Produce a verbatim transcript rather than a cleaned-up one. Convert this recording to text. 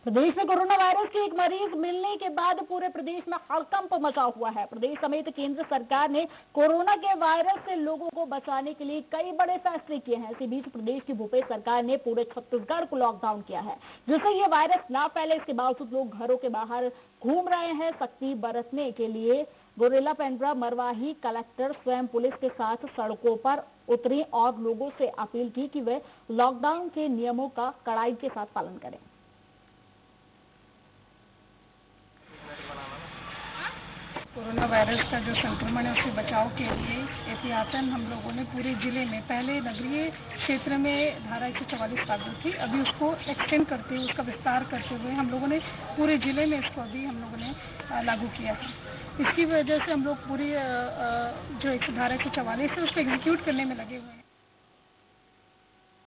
प्रदेश में corona virus के एक मरीज मिलने के बाद पूरे प्रदेश में हड़कंप मचा हुआ है। प्रदेश समेत केंद्र सरकार ने कोरोना के वायरस से लोगों को बचाने के लिए कई बड़े फैसले किए हैं। इसी बीच प्रदेश की भूपेश सरकार ने पूरे छत्तीसगढ़ को लॉकडाउन किया है, जिससे ये वायरस ना फैले। इसके बावजूद लोग घरों के बाहर घूम रहे हैं। सख्ती बरतने के लिए गोरेला पेंड्रा मरवाही कलेक्टर स्वयं पुलिस के साथ सड़कों पर उतरे और लोगों से अपील की कि वे लॉकडाउन के नियमों का कड़ाई के साथ पालन करें। कोरोना वायरस का जो संक्रमण है उससे बचाव के लिए एहतियातन हम लोगों ने पूरे जिले में, पहले नगरीय क्षेत्र में धारा एक सौ चवालीस लागू थी, अभी उसको एक्सटेंड करते हुए, उसका विस्तार करते हुए हम लोगों ने पूरे जिले में इसको अभी हम लोगों ने लागू किया है। इसकी वजह से हम लोग पूरी जो एक धारा एक सौ चवालीस है उसको एग्जीक्यूट करने में लगे हुए हैं।